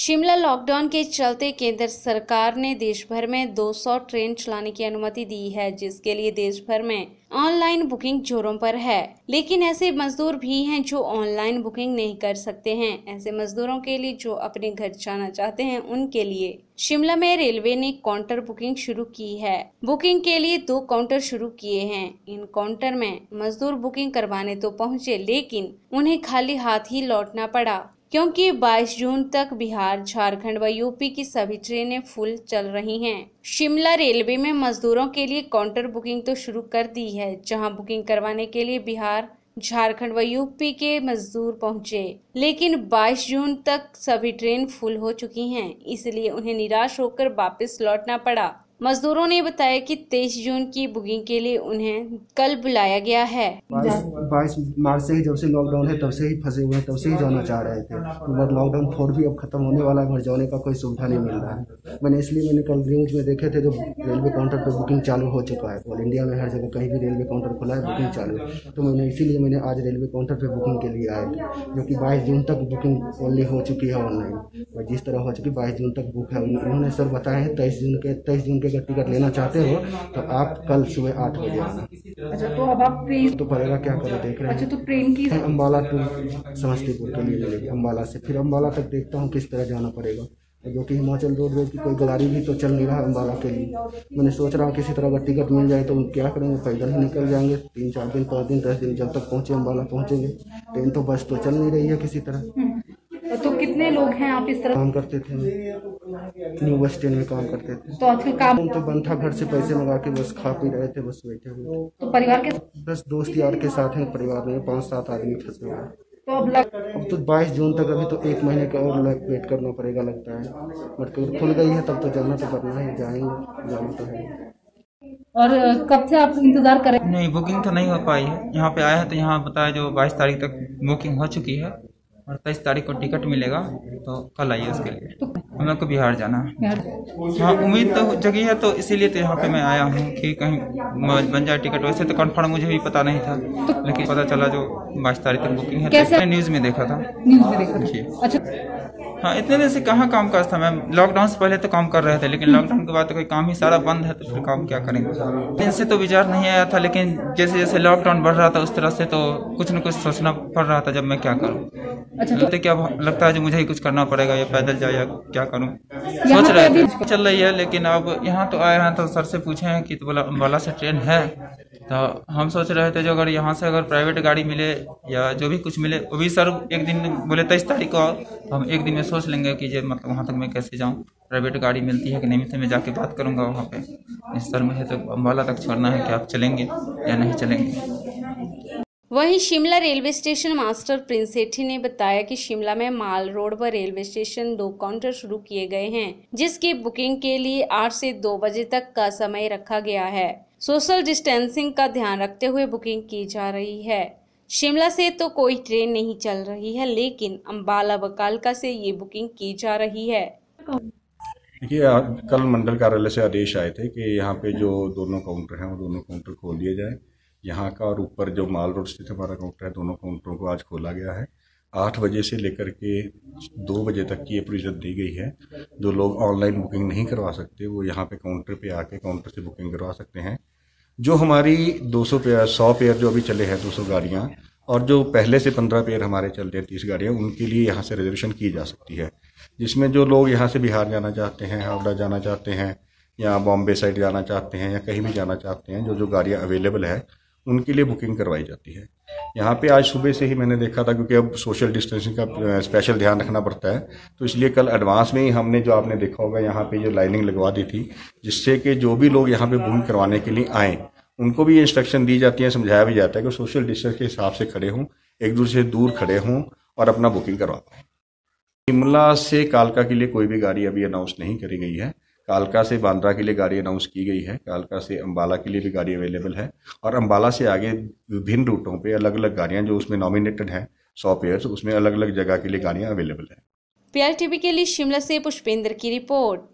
Shimla lockdown के चलते केंद्र सरकार ने देश भर में 200 ट्रेन चलाने की अनुमति दी है, जिसके लिए देश भर में ऑनलाइन बुकिंग जोरों पर है। लेकिन ऐसे मजदूर भी हैं जो ऑनलाइन बुकिंग नहीं कर सकते हैं। ऐसे मजदूरों के लिए जो अपने घर जाना चाहते हैं, उनके लिए शिमला में रेलवे ने काउंटर बुकिंग शुरू की है। बुकिंग के लिए 2 काउंटर शुरू किए हैं। इन काउंटर में मजदूर बुकिंग करवाने तो पहुंचे, लेकिन उन्हें खाली हाथ ही लौटना पड़ा, क्योंकि 22 जून तक बिहार, झारखंड व यूपी की सभी ट्रेनें फुल चल रही हैं। शिमला रेलवे में मजदूरों के लिए काउंटर बुकिंग तो शुरू कर दी है, जहां बुकिंग करवाने के लिए बिहार, झारखंड व यूपी के मजदूर पहुंचे, लेकिन 22 जून तक सभी ट्रेन फुल हो चुकी हैं, इसलिए उन्हें निराश होकर वापस लौटना पड़ा। मजदूरों ने बताया कि 23 जून की बुकिंग के लिए उन्हें कल बुलाया गया है। 22 मार्च से ही, जब से लॉकडाउन है तब से ही फंसे हुए हैं, तब से ही जाना चाह रहे थे। बट लॉकडाउन 4 भी अब खत्म होने वाला है, घर जाने का कोई सुविधा नहीं मिल रहा है। मैंने कल न्यूज में देखे थे, जो रेलवे काउंटर पर बुकिंग चालू हो चुका है। ऑल इंडिया में हर जगह कहीं भी रेलवे काउंटर खुला है, बुकिंग चालू है। तो मैंने आज रेलवे काउंटर पर बुकिंग के लिए आया, जो कि 22 जून तक बुकिंग ओनली हो चुकी है ऑनलाइन। और जिस तरह हो चुकी 22 जून तक बुक है। उन्होंने सर बताए हैं 23 जून के अगर टिकट लेना चाहते हो तो आप कल सुबह 8 बजे आना। अच्छा, तो अब आप ट्रेन तो पड़ेगा, क्या करें, देख रहे हैं। अच्छा, तो ट्रेन की अम्बाला टू समस्तीपुर के लिए मिलेगी। अम्बाला से फिर अम्बाला तक देखता हूँ किस तरह जाना पड़ेगा, जो कि हिमाचल रोडवेज की कोई गाड़ी भी तो चल नहीं रहा अम्बाला के लिए। मैंने सोच रहा हूँ किसी तरह अगर टिकट मिल जाए तो क्या करेंगे, पैदल ही निकल जाएंगे। 3-4 दिन, 5 दिन, 10 दिन, जब तक पहुँचे अम्बाला पहुँचेंगे। ट्रेन तो बस तो चल नहीं रही है किसी तरह। तो कितने लोग हैं आप इस तरह? काम करते थे, न्यू बस स्टैंड में काम करते थे। तो आजकल काम तो बंद था, घर से पैसे मंगा के बस खा पी रहे थे, बस बैठे हुए। तो परिवार के बस दोस्त यार के साथ हैं, परिवार में 5-7 आदमी फंसे हुए हैं। तो अब तो 22 जून तक, अभी तो 1 महीने का और वेट करना पड़ेगा लगता है। बट अगर खुल गई है तब तो जाना तो करना है, जाएंगे, जाना तो है। और कब से आप इंतजार कर रहे हैं? नहीं, बुकिंग तो नहीं हो पाई है। यहाँ पे आया है तो यहाँ बताया जो 22 तारीख तक बुकिंग हो चुकी है और 23 तारीख को टिकट मिलेगा, तो कल आइए उसके लिए। हम लोग को बिहार जाना है। हाँ, उम्मीद तो जगी है, तो इसीलिए तो यहाँ पे मैं आया हूँ कि कहीं बन जाए टिकट। वैसे तो कंफर्म मुझे भी पता नहीं था, लेकिन पता चला जो 22 तारीख तक बुकिंग है। कैसे? न्यूज़ में देखा था। न्यूज़ में देखा जी। अच्छा, हाँ, इतने दिन से कहाँ काम काज था। मैं लॉकडाउन से पहले तो काम कर रहे थे, लेकिन लॉकडाउन के बाद तो कोई काम ही सारा बंद है, तो फिर काम क्या करेंगे। इनसे तो विचार नहीं आया था, लेकिन जैसे जैसे लॉकडाउन बढ़ रहा था उस तरह से तो कुछ न कुछ सोचना पड़ रहा था, जब मैं क्या करूँ। अच्छा, तो क्या लगता है जो मुझे ही कुछ करना पड़ेगा, या पैदल जाए या क्या करूँ, सोच रहे थे। चल रही है, लेकिन अब यहाँ तो आए हैं तो सर से पूछे हैं कि तो बोला अम्बाला से ट्रेन है। तो हम सोच रहे थे जो अगर यहाँ से अगर प्राइवेट गाड़ी मिले या जो भी कुछ मिले, वो भी सर एक दिन बोले 23 तारीख को आओ, तो हम एक दिन में सोच लेंगे कि जो मतलब वहाँ तक मैं कैसे जाऊँ, प्राइवेट गाड़ी मिलती है कि नहीं मिलती। मैं जाके बात करूँगा वहाँ पे। इस सर मुझे तो अम्बाला तक छोड़ना है कि आप चलेंगे या नहीं चलेंगे। वहीं Shimla railway station master Prince Sethi ने बताया कि शिमला में माल रोड पर रेलवे स्टेशन 2 काउंटर शुरू किए गए हैं, जिसकी बुकिंग के लिए 8 से 2 बजे तक का समय रखा गया है। सोशल डिस्टेंसिंग का ध्यान रखते हुए बुकिंग की जा रही है। शिमला से तो कोई ट्रेन नहीं चल रही है, लेकिन अम्बाला व कालका से ये बुकिंग की जा रही है। देखिए, कल मंडल कार्यालय से आदेश आए थे कि यहाँ पे जो दोनों काउंटर हैं वो दोनों काउंटर खोल दिए जाए। यहाँ का और ऊपर जो माल रोड स्थित हमारा काउंटर है, दोनों काउंटरों को आज खोला गया है। 8 बजे से लेकर के 2 बजे तक की अप्रूवल दी गई है। जो लोग ऑनलाइन बुकिंग नहीं करवा सकते वो यहाँ पे काउंटर पे आके काउंटर से बुकिंग करवा सकते हैं। जो हमारी 200 पेयर 100 पेयर जो अभी चले हैं 200 गाड़ियाँ, और जो पहले से 15 पेयर हमारे चल रहे हैं 30 गाड़ियाँ, उनके लिए यहाँ से रिजर्वेशन की जा सकती है। जिसमें जो लोग यहाँ से बिहार जाना चाहते हैं, हावड़ा जाना चाहते हैं, या बॉम्बे साइड जाना चाहते हैं, या कहीं भी जाना चाहते हैं, जो गाड़ियाँ अवेलेबल है उनके लिए बुकिंग करवाई जाती है। यहाँ पे आज सुबह से ही मैंने देखा था, क्योंकि अब सोशल डिस्टेंसिंग का स्पेशल ध्यान रखना पड़ता है, तो इसलिए कल एडवांस में ही हमने, जो आपने देखा होगा, यहाँ पे जो लाइनिंग लगवा दी थी, जिससे कि जो भी लोग यहाँ पे बुकिंग करवाने के लिए आएँ उनको भी ये इंस्ट्रक्शन दी जाती है, समझाया भी जाता है कि सोशल डिस्टेंस के हिसाब से खड़े हों, एक दूसरे से दूर खड़े हों और अपना बुकिंग करवा पाएँ। शिमला से कालका के लिए कोई भी गाड़ी अभी अनाउंस नहीं करी गई है। कालका से बांद्रा के लिए गाड़ी अनाउंस की गई है। कालका से अम्बाला के लिए भी गाड़ी अवेलेबल है, और अम्बाला से आगे विभिन्न रूटों पे अलग अलग गाड़ियां जो उसमें नॉमिनेटेड हैं 100 पेयर्स, उसमें अलग अलग जगह के लिए गाड़ियां अवेलेबल है। PLTV के लिए शिमला से पुष्पेंद्र की रिपोर्ट।